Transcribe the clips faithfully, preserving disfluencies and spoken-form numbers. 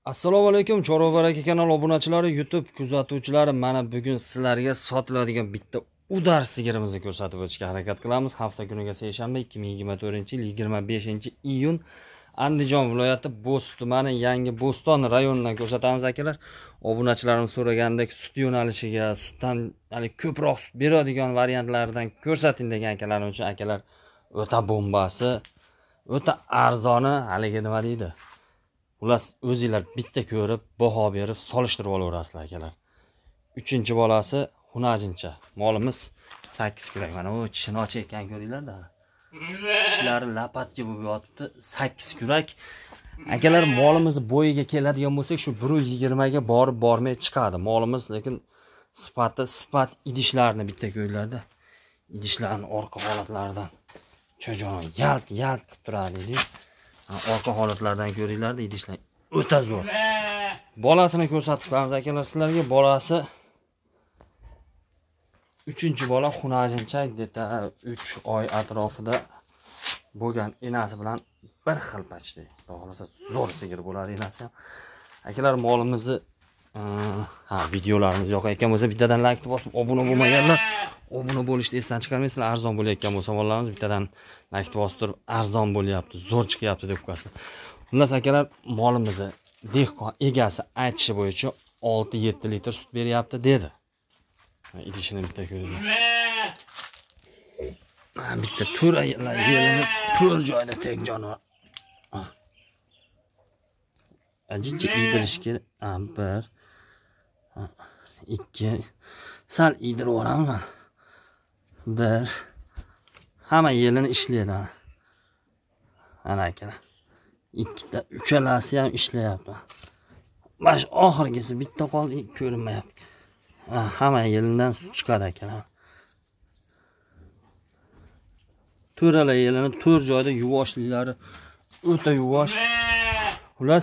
Assalomu alaykum, Chorva baraka kanal obunachilari, YouTube kuzatuvchilari, mana bugun sizlarga sotiladigan bitta udar sigirimizni ko'rsatib o'tishga harakat qilamiz. Hafta kuniga seshanba ikki ming yigirma to'rtinchi yil yigirma beshinchi iyun Andijon viloyati Bo'z tumani Yangi Bo'ston rayonidan ko'rsatamiz akalar. Obunachilarimiz so'ragandek sut yo'nalishiga, sutdan hali ko'proq sut beradigan variantlardan ko'rsating degan akalarimiz uchun akalar o'ta bombasi, o'ta arzoni, haligi nima deydi? Ular o'zinglar bitta ko'rib, baho berib, solishtirib olaverasizlar akalar. Uchinchi bolasi xunajincha. Molimiz sakkiz kurak. Mana u tishini ochayotgan ko'ringlar-da. Tishlari lapatga bo'lib yotibdi. sakkiz kurak. Akalar, molimiz bo'yiga keladigan bo'lsak, shu bir yuz yigirma ga borib bormay chiqadi. Molimiz lekin sifati, sifat idishlarni bitta ko'ringlar-da. Idishlarning orqa holatlaridan cho'jon yalt yalt qilib turadi deydi. Orqa holatlardan ko'ringlar-da, idishlar o'ta zo'r. Bolasini ko'rsatib beramiz akalar sizlarga. Bolasi uchinchi bola xunajincha, deta uch oy atrofida bo'lgan enasi bilan bir xil pachdi. Xohlasa zo'r sigir bo'ladi enasi ham. Akalar, molimizni ha, videolarimiz yoqayotgan bo'lsa bittadan like bosib, obuna bo'lmaganlar obuna bo'lishni esdan chiqarmaysizlar. Arzon bo'layotgan bo'lsa mollarimiz bittadan like bosib turib, arzon bo'lyapti, zo'r chiqyapti deb qo'yasizlar. Xullas akalar, molimizni dehqon egasi aytishi bo'yicha olti yetti litr sut beryapti dedi. Idishini bitta ko'ringlar. Bitta to'ra yelini to'rt joyda tek jonivor. Ajincha idirish kerak. bir ikki sal idirib yuboraman. bir hamma yelini ishlaydi. Ana akalar. Ikkita, uchalasi ham ishlayapti. Bash oxirgisi bitta qoldi, ko'rinmayapti. Hamma yelidan sut chiqadi akalar. To'rala yelini to'rt joyda yuvoshlilari o'ta yuvosh. Xullas,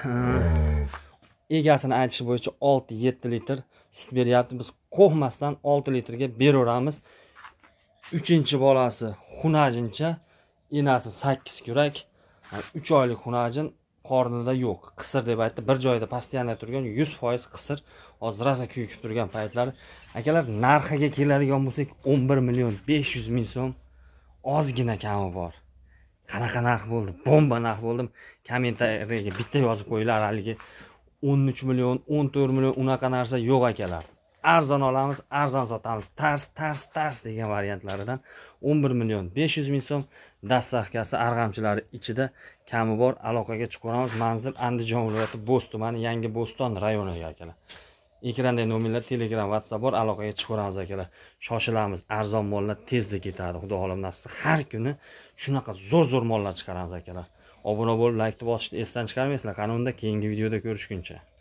egasini aytishi bo'yicha olti yetti litr sut beryapti. Biz qo'hmasdan olti litrga beraveramiz. Uchinchi bolasi xunajincha, enasi sakkiz kurak, uch oylik xunajin, qornida yo'q. Qisir deb aytdi. Bir joyda pastiyana turgan, yuz foiz qisir. Hozir rosa kuyib turgan paytlari. Akalar, narxiga keladigan bo'lsak, o'n bir million besh yuz ming so'm ozgina kami bor. Qanaqa narx bo'ldi? Bomba narx bo'ldim. Kommentariyaga bitta yozib qo'yinglar, haligi o'n uch million, o'n to'rt million unaqa narsa yo'q akalar. Arzon olamiz, arzon sotamiz. Tars, tars, tars degan variantlaridan o'n bir million besh yuz ming so'm dastavkasi arg'amchilari ichida kami bor. Aloqaga chiqamiz. Manzil Andijon viloyati Bo'z tumani Yangi Bo'ston rayoniga akalar. Ekranda nomerlar, Telegram, WhatsApp bor. Aloqaga chiqamiz akalar. Shoshilamiz. Arzon mollar tezda ketadi. Xudo xolam nasib. Har kuni shunaqa zo'r-zo'r mollar chiqaramiz akalar. Obuna bo'lib, like bosishni esdan chiqarmaysizlar. Qanunda keyingi videoda ko'rishguncha.